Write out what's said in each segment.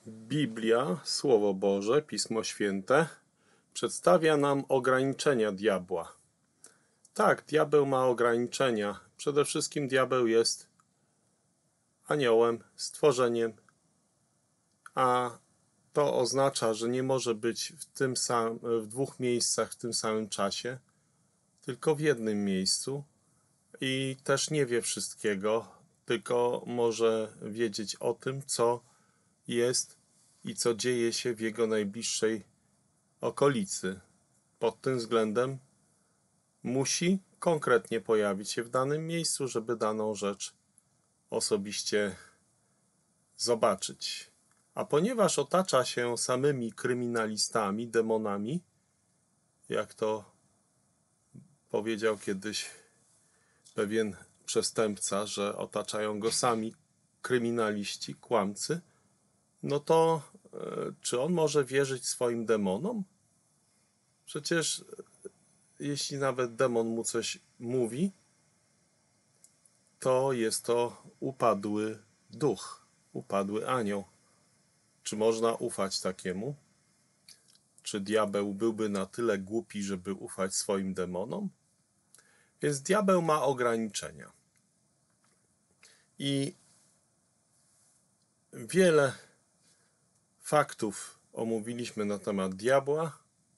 Biblia, Słowo Boże, Pismo Święte przedstawia nam ograniczenia diabła. Tak, diabeł ma ograniczenia. Przede wszystkim diabeł jest aniołem, stworzeniem, a to oznacza, że nie może być w dwóch miejscach w tym samym czasie, tylko w jednym miejscu i też nie wie wszystkiego, tylko może wiedzieć o tym, co jest i co dzieje się w jego najbliższej okolicy. Pod tym względem musi konkretnie pojawić się w danym miejscu, żeby daną rzecz osobiście zobaczyć. A ponieważ otacza się samymi kryminalistami, demonami, jak to powiedział kiedyś pewien przestępca, że otaczają go sami kryminaliści, kłamcy, no to czy on może wierzyć swoim demonom? Przecież jeśli nawet demon mu coś mówi, to jest to upadły duch, upadły anioł. Czy można ufać takiemu? Czy diabeł byłby na tyle głupi, żeby ufać swoim demonom? Więc diabeł ma ograniczenia. I wiele faktów omówiliśmy na temat diabła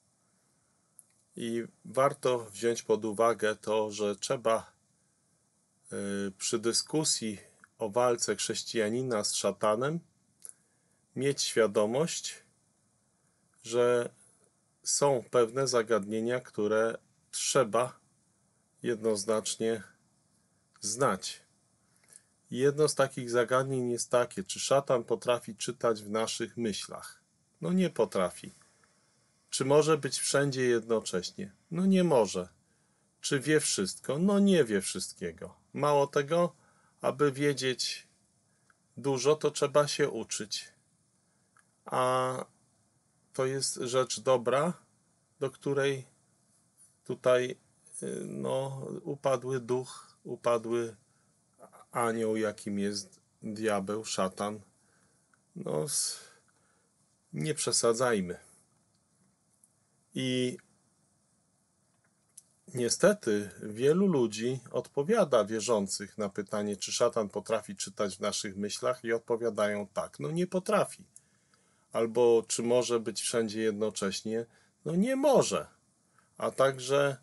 i warto wziąć pod uwagę to, że trzeba przy dyskusji o walce chrześcijanina z szatanem mieć świadomość, że są pewne zagadnienia, które trzeba jednoznacznie znać. I jedno z takich zagadnień jest takie, czy szatan potrafi czytać w naszych myślach? No nie potrafi. Czy może być wszędzie jednocześnie? No nie może. Czy wie wszystko? No nie wie wszystkiego. Mało tego, aby wiedzieć dużo, to trzeba się uczyć. A to jest rzecz dobra, do której tutaj upadły duch, upadły anioł, jakim jest diabeł, szatan. Nie przesadzajmy. I niestety wielu ludzi odpowiada, wierzących, na pytanie, czy szatan potrafi czytać w naszych myślach, i odpowiadają tak. No nie potrafi. Albo czy może być wszędzie jednocześnie? No nie może. A także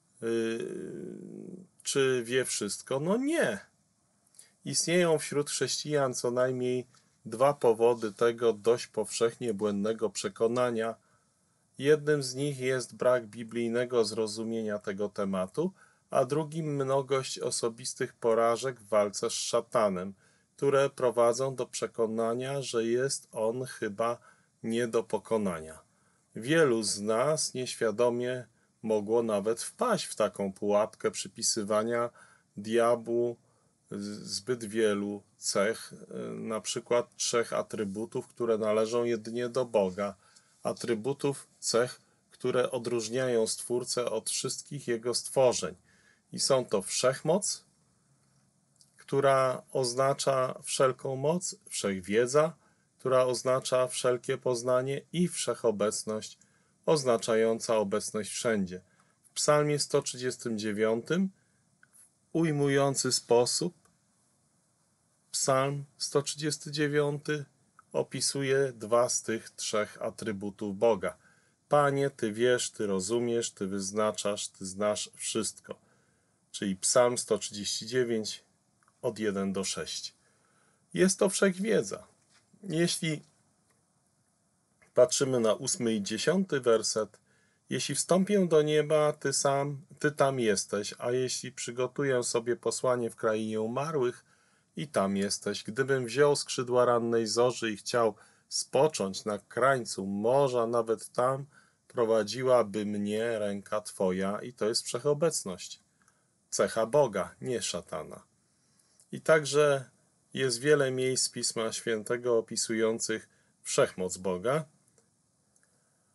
czy wie wszystko? No nie. Istnieją wśród chrześcijan co najmniej dwa powody tego dość powszechnie błędnego przekonania. Jednym z nich jest brak biblijnego zrozumienia tego tematu, a drugim mnogość osobistych porażek w walce z szatanem, które prowadzą do przekonania, że jest on chyba nie do pokonania. Wielu z nas nieświadomie mogło nawet wpaść w taką pułapkę przypisywania diabłu zbyt wielu cech, na przykład 3 atrybutów, które należą jedynie do Boga. Atrybutów, cech, które odróżniają Stwórcę od wszystkich Jego stworzeń. I są to wszechmoc, która oznacza wszelką moc, wszechwiedza, która oznacza wszelkie poznanie, i wszechobecność, oznaczająca obecność wszędzie. W Psalmie 139 ujmujący sposób Psalm 139 opisuje 2 z tych 3 atrybutów Boga. Panie, Ty wiesz, Ty rozumiesz, Ty wyznaczasz, Ty znasz wszystko. Czyli Psalm 139 od 1 do 6. Jest to wszechwiedza. Jeśli patrzymy na 8 i 10 werset, jeśli wstąpię do nieba, Ty tam jesteś, a jeśli przygotuję sobie posłanie w krainie umarłych, i tam jesteś. Gdybym wziął skrzydła rannej zorzy i chciał spocząć na krańcu morza, nawet tam prowadziłaby mnie ręka Twoja. I to jest wszechobecność. Cecha Boga, nie szatana. I także jest wiele miejsc Pisma Świętego opisujących wszechmoc Boga.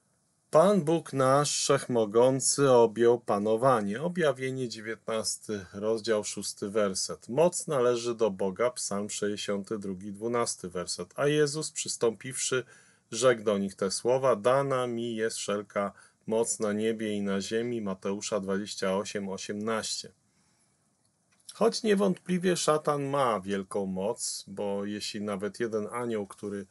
Pan Bóg nasz Wszechmogący objął panowanie. Objawienie 19, rozdział 6, werset. Moc należy do Boga, psalm 62, 12 werset. A Jezus przystąpiwszy, rzekł do nich te słowa: dana mi jest wszelka moc na niebie i na ziemi. Mateusza 28, 18. Choć niewątpliwie szatan ma wielką moc, bo jeśli nawet jeden anioł, który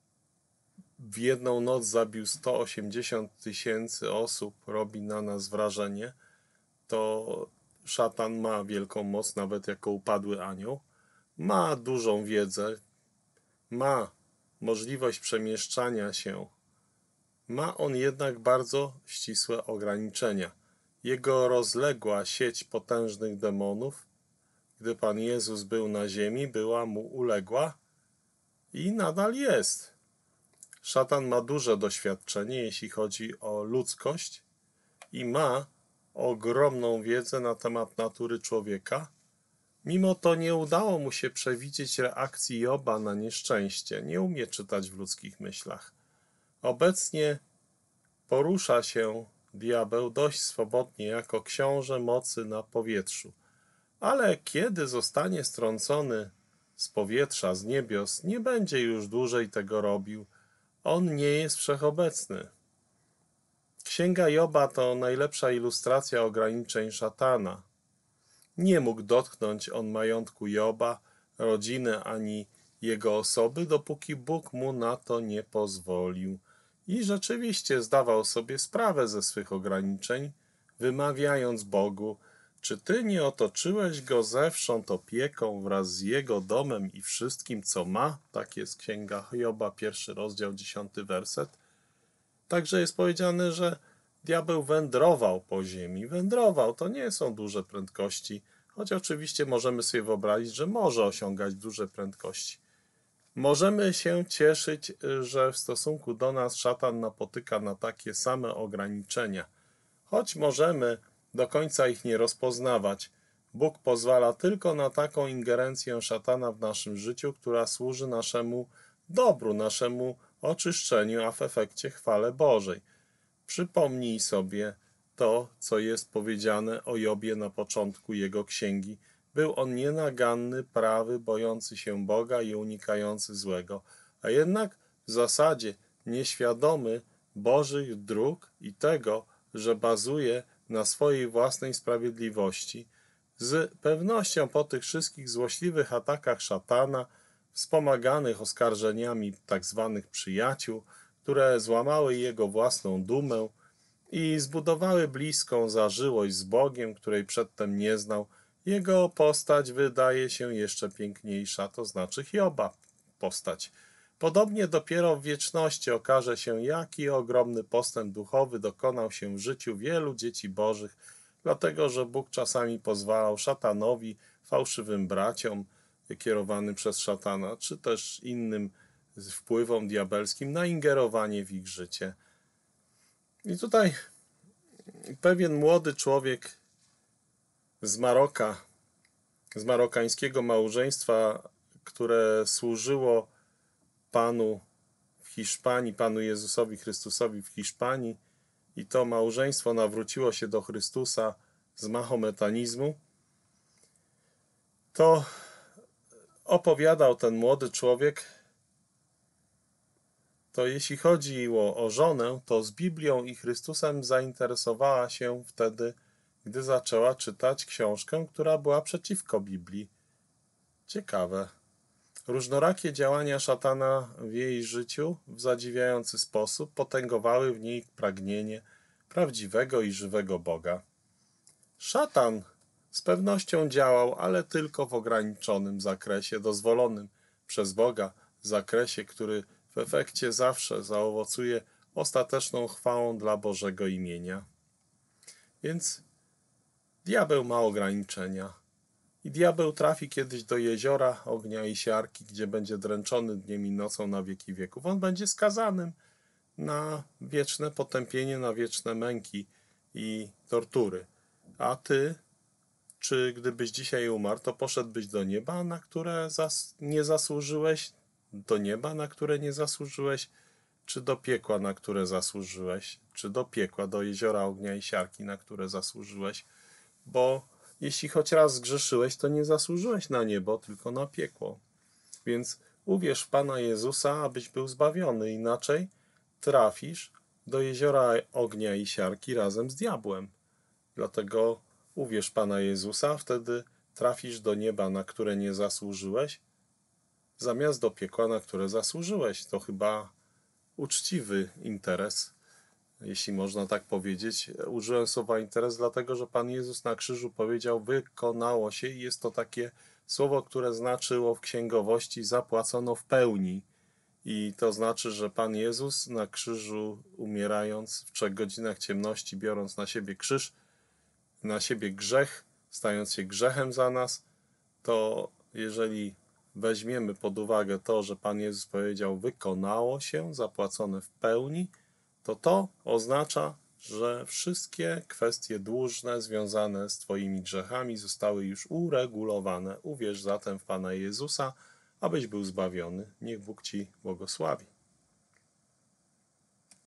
w jedną noc zabił 180 000 osób, robi na nas wrażenie, to szatan ma wielką moc, nawet jako upadły anioł. Ma dużą wiedzę, ma możliwość przemieszczania się. Ma on jednak bardzo ścisłe ograniczenia. Jego rozległa sieć potężnych demonów, gdy Pan Jezus był na ziemi, była mu uległa i nadal jest. Szatan ma duże doświadczenie, jeśli chodzi o ludzkość i ma ogromną wiedzę na temat natury człowieka. Mimo to nie udało mu się przewidzieć reakcji Joba na nieszczęście. Nie umie czytać w ludzkich myślach. Obecnie porusza się diabeł dość swobodnie jako książę mocy na powietrzu. Ale kiedy zostanie strącony z powietrza, z niebios, nie będzie już dłużej tego robił. On nie jest wszechobecny. Księga Joba to najlepsza ilustracja ograniczeń szatana. Nie mógł dotknąć on majątku Joba, rodziny ani jego osoby, dopóki Bóg mu na to nie pozwolił. I rzeczywiście zdawał sobie sprawę ze swych ograniczeń, wymawiając Bogu: czy ty nie otoczyłeś go zewsząd opieką wraz z jego domem i wszystkim, co ma? Tak jest księga Joba, 1 rozdział, 10 werset. Także jest powiedziane, że diabeł wędrował po ziemi. Wędrował, to nie są duże prędkości, choć oczywiście możemy sobie wyobrazić, że może osiągać duże prędkości. Możemy się cieszyć, że w stosunku do nas szatan napotyka na takie same ograniczenia. Choć możemy do końca ich nie rozpoznawać, Bóg pozwala tylko na taką ingerencję szatana w naszym życiu, która służy naszemu dobru, naszemu oczyszczeniu, a w efekcie chwale Bożej. Przypomnij sobie to, co jest powiedziane o Jobie na początku jego księgi. Był on nienaganny, prawy, bojący się Boga i unikający złego, a jednak w zasadzie nieświadomy Bożych dróg i tego, że bazuje na swojej własnej sprawiedliwości. Z pewnością po tych wszystkich złośliwych atakach szatana, wspomaganych oskarżeniami tzw. przyjaciół, które złamały jego własną dumę i zbudowały bliską zażyłość z Bogiem, której przedtem nie znał, jego postać wydaje się jeszcze piękniejsza, to znaczy Hioba postać. Podobnie dopiero w wieczności okaże się, jaki ogromny postęp duchowy dokonał się w życiu wielu dzieci bożych, dlatego że Bóg czasami pozwalał szatanowi, fałszywym braciom kierowanym przez szatana, czy też innym wpływom diabelskim na ingerowanie w ich życie. I tutaj pewien młody człowiek z Maroka, z marokańskiego małżeństwa, które służyło Panu w Hiszpanii, Panu Jezusowi Chrystusowi w Hiszpanii, i to małżeństwo nawróciło się do Chrystusa z mahometanizmu, to opowiadał ten młody człowiek, to jeśli chodziło o żonę, to z Biblią i Chrystusem zainteresowała się wtedy, gdy zaczęła czytać książkę, która była przeciwko Biblii. Ciekawe. Różnorakie działania szatana w jej życiu w zadziwiający sposób potęgowały w niej pragnienie prawdziwego i żywego Boga. Szatan z pewnością działał, ale tylko w ograniczonym zakresie, dozwolonym przez Boga zakresie, który w efekcie zawsze zaowocuje ostateczną chwałą dla Bożego imienia. Więc diabeł ma ograniczenia. I diabeł trafi kiedyś do jeziora ognia i siarki, gdzie będzie dręczony dniem i nocą na wieki wieków. On będzie skazanym na wieczne potępienie, na wieczne męki i tortury. A ty, czy gdybyś dzisiaj umarł, to poszedłbyś do nieba, na które nie zasłużyłeś? Do nieba, na które nie zasłużyłeś? czy do piekła, na które zasłużyłeś, czy do piekła, do jeziora ognia i siarki, na które zasłużyłeś, bo jeśli choć raz zgrzeszyłeś, to nie zasłużyłeś na niebo, tylko na piekło. Więc uwierz w Pana Jezusa, abyś był zbawiony, inaczej trafisz do jeziora ognia i siarki razem z diabłem. Dlatego uwierz w Pana Jezusa, wtedy trafisz do nieba, na które nie zasłużyłeś, zamiast do piekła, na które zasłużyłeś. To chyba uczciwy interes, jeśli można tak powiedzieć. Użyłem słowa interes, dlatego że Pan Jezus na krzyżu powiedział: wykonało się, i jest to takie słowo, które znaczyło w księgowości zapłacono w pełni. I to znaczy, że Pan Jezus na krzyżu, umierając w 3 godzinach ciemności, biorąc na siebie krzyż, na siebie grzech, stając się grzechem za nas, to jeżeli weźmiemy pod uwagę to, że Pan Jezus powiedział: wykonało się, zapłacone w pełni, to oznacza, że wszystkie kwestie dłużne związane z Twoimi grzechami zostały już uregulowane. Uwierz zatem w Pana Jezusa, abyś był zbawiony. Niech Bóg Ci błogosławi.